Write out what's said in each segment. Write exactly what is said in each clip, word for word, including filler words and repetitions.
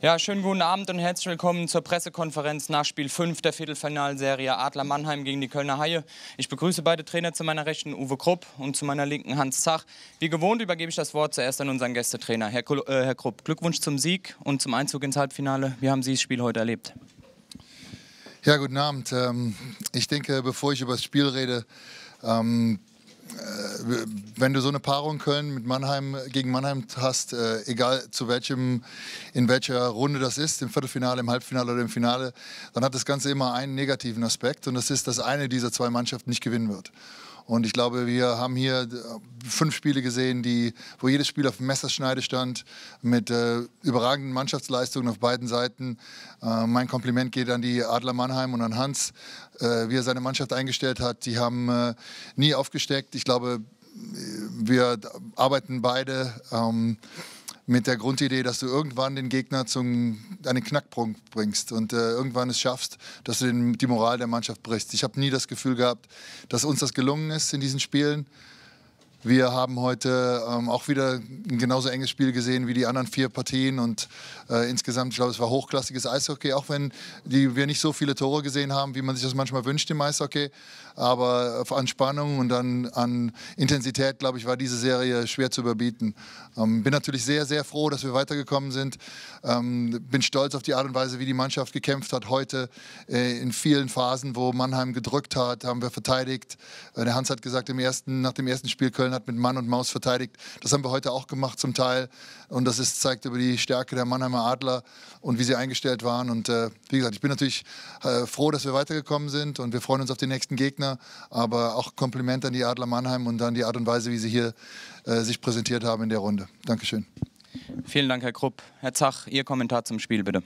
Ja, schönen guten Abend und herzlich willkommen zur Pressekonferenz nach Spiel fünf der Viertelfinalserie Adler Mannheim gegen die Kölner Haie. Ich begrüße beide Trainer, zu meiner Rechten Uwe Krupp und zu meiner Linken Hans Zach. Wie gewohnt übergebe ich das Wort zuerst an unseren Gästetrainer. Herr, Kul äh, Herr Krupp, Glückwunsch zum Sieg und zum Einzug ins Halbfinale. Wie haben Sie das Spiel heute erlebt? Ja, guten Abend. Ich denke, bevor ich über das Spiel rede, wenn du so eine Paarung Köln mit Mannheim gegen Mannheim hast, äh, egal zu welchem, in welcher Runde das ist, im Viertelfinale, im Halbfinale oder im Finale, dann hat das Ganze immer einen negativen Aspekt und das ist, dass eine dieser zwei Mannschaften nicht gewinnen wird. Und ich glaube, wir haben hier fünf Spiele gesehen, die, wo jedes Spiel auf Messerschneide stand, mit äh, überragenden Mannschaftsleistungen auf beiden Seiten. Äh, mein Kompliment geht an die Adler Mannheim und an Hans, äh, wie er seine Mannschaft eingestellt hat. Die haben äh, nie aufgesteckt. Ich glaube, wir arbeiten beide ähm, mit der Grundidee, dass du irgendwann den Gegner zum einen Knackpunkt bringst und äh, irgendwann es schaffst, dass du den, die Moral der Mannschaft brichst. Ich habe nie das Gefühl gehabt, dass uns das gelungen ist in diesen Spielen. Wir haben heute ähm, auch wieder ein genauso enges Spiel gesehen wie die anderen vier Partien und äh, insgesamt, ich glaube, es war hochklassiges Eishockey, auch wenn die, wir nicht so viele Tore gesehen haben, wie man sich das manchmal wünscht im Eishockey. Aber an Spannung und an, an Intensität, glaube ich, war diese Serie schwer zu überbieten. Ähm, bin natürlich sehr, sehr froh, dass wir weitergekommen sind. Ähm, bin stolz auf die Art und Weise, wie die Mannschaft gekämpft hat heute. Äh, in vielen Phasen, wo Mannheim gedrückt hat, haben wir verteidigt. Äh, der Hans hat gesagt, im ersten, nach dem ersten Spiel Köln hat mit Mann und Maus verteidigt. Das haben wir heute auch gemacht zum Teil. Und das ist, zeigt über die Stärke der Mannheimer Adler und wie sie eingestellt waren. Und äh, wie gesagt, ich bin natürlich äh, froh, dass wir weitergekommen sind und wir freuen uns auf den nächsten Gegner. Aber auch Kompliment an die Adler Mannheim und an die Art und Weise, wie sie hier äh, sich präsentiert haben in der Runde. Dankeschön. Vielen Dank, Herr Krupp. Herr Zach, Ihr Kommentar zum Spiel, bitte.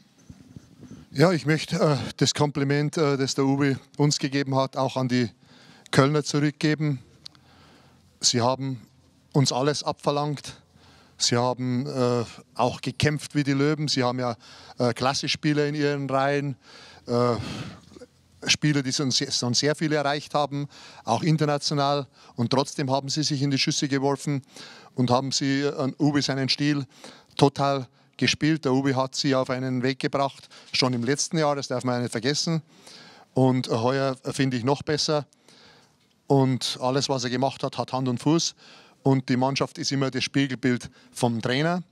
Ja, ich möchte äh, das Kompliment, äh, das der Uwe uns gegeben hat, auch an die Kölner zurückgeben. Sie haben uns alles abverlangt. Sie haben äh, auch gekämpft wie die Löwen. Sie haben ja äh, Klasse-Spieler in ihren Reihen. Äh, Spieler, die schon sehr viel erreicht haben, auch international. Und trotzdem haben sie sich in die Schüsse geworfen und haben sie an Uwe seinen Stil total gespielt. Der Uwe hat sie auf einen Weg gebracht, schon im letzten Jahr, das darf man nicht vergessen. Und heuer finde ich noch besser. Und alles, was er gemacht hat, hat Hand und Fuß. Und die Mannschaft ist immer das Spiegelbild vom Trainer.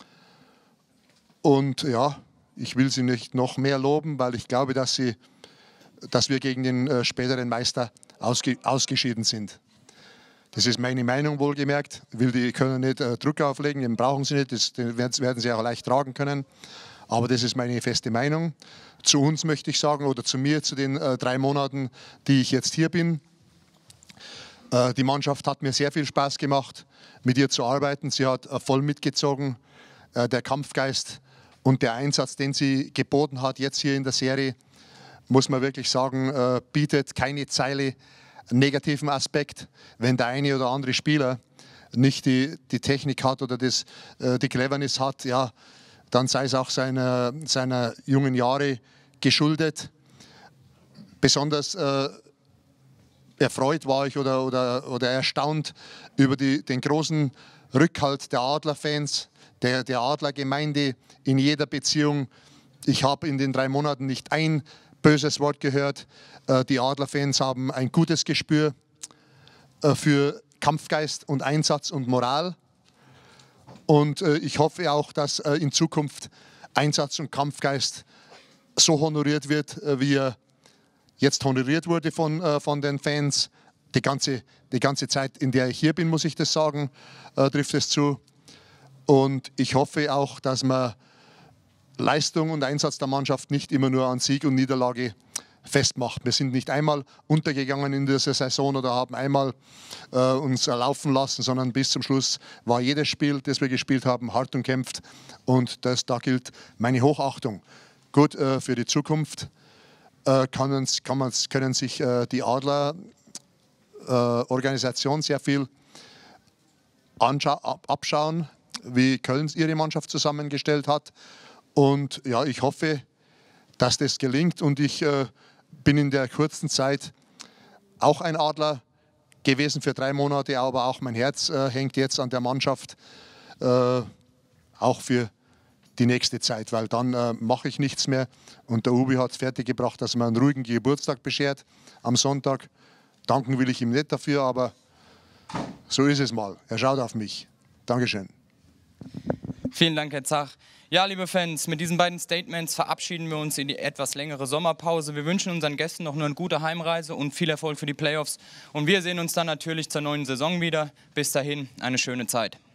Und ja, ich will sie nicht noch mehr loben, weil ich glaube, dass sie dass wir gegen den äh, späteren Meister ausge ausgeschieden sind. Das ist meine Meinung, wohlgemerkt. Will die können nicht äh, Druck auflegen, den brauchen sie nicht, das den werden sie auch leicht tragen können. Aber das ist meine feste Meinung. Zu uns möchte ich sagen, oder zu mir, zu den äh, drei Monaten, die ich jetzt hier bin. Äh, die Mannschaft hat mir sehr viel Spaß gemacht, mit ihr zu arbeiten. Sie hat äh, voll mitgezogen. Äh, der Kampfgeist und der Einsatz, den sie geboten hat, jetzt hier in der Serie, muss man wirklich sagen, äh, bietet keine Zeile negativen Aspekt. Wenn der eine oder andere Spieler nicht die, die Technik hat oder das, äh, die Cleverness hat, ja, dann sei es auch seiner, seiner jungen Jahre geschuldet. Besonders äh, erfreut war ich oder, oder, oder erstaunt über die, den großen Rückhalt der Adlerfans, der, der Adlergemeinde in jeder Beziehung. Ich habe in den drei Monaten nicht ein böses Wort gehört. Die Adlerfans haben ein gutes Gespür für Kampfgeist und Einsatz und Moral. Und ich hoffe auch, dass in Zukunft Einsatz und Kampfgeist so honoriert wird, wie er jetzt honoriert wurde von, von den Fans. Die ganze, die ganze Zeit, in der ich hier bin, muss ich das sagen, trifft es zu. Und ich hoffe auch, dass man Leistung und Einsatz der Mannschaft nicht immer nur an Sieg und Niederlage festmacht. Wir sind nicht einmal untergegangen in dieser Saison oder haben einmal äh, uns laufen lassen, sondern bis zum Schluss war jedes Spiel, das wir gespielt haben, hart umkämpft. Und das, da gilt meine Hochachtung. Gut, äh, für die Zukunft äh, kann uns, kann man, können sich äh, die Adler-Organisation äh, sehr viel abschauen, wie Köln ihre Mannschaft zusammengestellt hat. Und ja, ich hoffe, dass das gelingt. Und ich äh, bin in der kurzen Zeit auch ein Adler gewesen für drei Monate, aber auch mein Herz äh, hängt jetzt an der Mannschaft, äh, auch für die nächste Zeit, weil dann äh, mache ich nichts mehr. Und der Ubi hat es fertiggebracht, dass er mir einen ruhigen Geburtstag beschert am Sonntag. Danken will ich ihm nicht dafür, aber so ist es mal. Er schaut auf mich. Dankeschön. Vielen Dank, Herr Zach. Ja, liebe Fans, mit diesen beiden Statements verabschieden wir uns in die etwas längere Sommerpause. Wir wünschen unseren Gästen noch nur eine gute Heimreise und viel Erfolg für die Playoffs. Und wir sehen uns dann natürlich zur neuen Saison wieder. Bis dahin, eine schöne Zeit.